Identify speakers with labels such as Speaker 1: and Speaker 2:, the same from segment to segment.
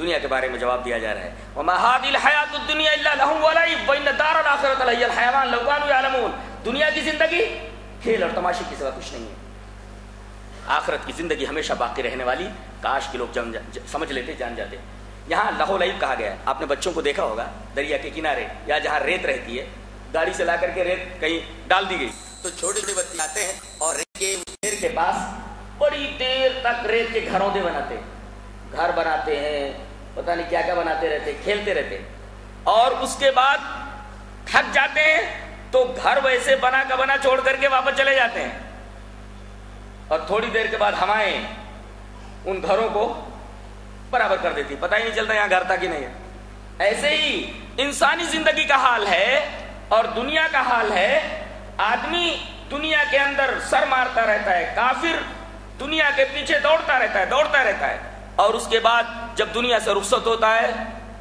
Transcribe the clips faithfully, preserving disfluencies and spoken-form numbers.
Speaker 1: دنیا کے بارے میں جواب دیا جا رہا ہے. وما هذه الحیات الدنیا الا لهو ولعب وان الدار الاخرۃ لہی الحیوان لو كانوا یعلمون. دنیا کی زندگی کھیل اور تماشے کی سوا کچھ نہیں ہے. آخرت کی زندگی ہمیشہ باقی رہنے والی. کاش کے لوگ جم سمجھ لیتے, جان جاتے. یہاں لہو لعب کہا گیا ہے. آپ نے بچوں کو دیکھا ہوگا دریا کے کنارے یا جہاں ریت رہتی ہے, گاڑی سے لا کر کے ریت کہیں ڈال دی گئی تو چھوٹے چھوٹے بچے آتے ہیں اور ریت کے ڈھیر کے پاس بڑی دیر تک ریت کے گھروں دے بناتے ہیں, گھر بناتے ہیں, پتہ نہیں کیا کیا بناتے رہتے, کھیلتے رہتے, اور اس کے بعد تھک جاتے ہیں تو گھر ویسے بنا کا بنا چھوڑ کر کے واپس چلے جاتے ہیں, اور تھوڑی دیر کے بعد ہوائیں ان گھروں کو برابر کر دیتی, پتہ ہی نہیں چلتا یہاں گھر تھا کہ نہیں ہے. ایسے ہی انسانی زندگی کا حال ہے اور دنیا کا حال ہے. آدمی دنیا کے اندر سر مارتا رہتا ہے, کافر دنیا کے پیچھے دوڑتا رہتا ہے دوڑتا رہتا ہے اور اس کے بعد جب دنیا سے رخصت ہوتا ہے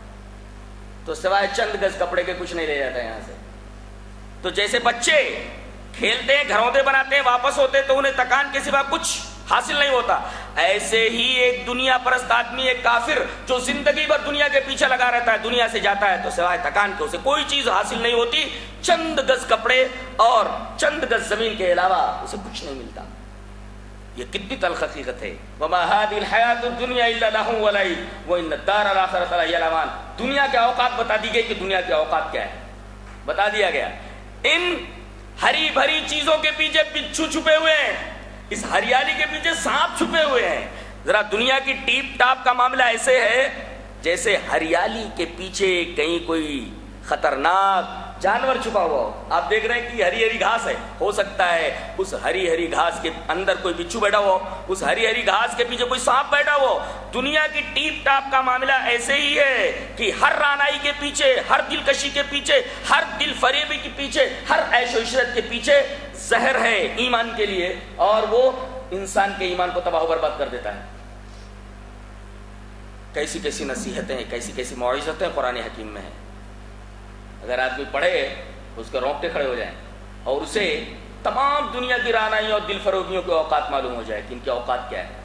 Speaker 1: تو سوائے چند گز کپڑے کے کچھ نہیں لے جاتا یہاں سے. تو جیسے بچے کھیلتے ہیں, گھرونتے بناتے ہیں, واپس ہوتے ہیں تو انہیں تکان کے سوا کچھ حاصل نہیں ہوتا, ایسے ہی ایک دنیا پرست آدمی, ایک کافر جو زندگی بھر دنیا کے پیچھے لگا رہتا ہے, دنیا سے جاتا ہے تو سوائے تکان کے اسے کوئی چیز حاصل نہیں ہوتی, چند گز کپڑے اور چند گز زمین کے علاوہ اسے کچھ نہیں ملتا. یہ کتنی تلخ حقیقت ہے. وما هذه الحیات الدنیا الا لهو ولعب وان الدار الاخرۃ لہی الحیوان. دنیا کے اوقات بتا دی گئی کہ دنیا کے اوقات کیا ہے, بتا دیا گیا. ان ہری بھری چیزوں کے پیچھے بچھو چھپے ہوئے ہیں, اس ہریالی کے پیچھے سانپ چھپے ہوئے ہیں. ذرا دنیا کی ٹیپ ٹاپ کا معاملہ ایسے ہے جیسے ہریالی کے پیچھے کہیں کوئی خطرناک جانور چھپا ہوا ہو. آپ دیکھ رہے ہیں کہ ہری ہری گھاس ہے, ہو سکتا ہے اس ہری ہری گھاس کے اندر کوئی بچھو بیٹھا ہو, اس ہری ہری گھاس کے پیچھے کوئی سانپ بیٹھا ہو. دنیا کی ٹیپ ٹاپ کا معاملہ ایسے ہی ہے کہ ہر رانائی کے پیچھے, ہر دلکشی کے پیچھے, ہر دل فریبی کے پیچھے, ہر عیش و عشرت کے پیچھے زہر ہے ایمان کے لیے, اور وہ انسان کے ایمان کو تباہ و برباد کر دیتا ہے. کیسی کیسی نصیحتیں, کیسی کیسی موعظتیں قرآن حکیم میں ہیں. اگر آدمی پڑھے اس کے رونگٹے کھڑے ہو جائیں اور اسے تمام دنیا کی رانائیوں اور دل فروبیوں کے اوقات معلوم ہو جائے کہ ان کے اوقات کیا ہے.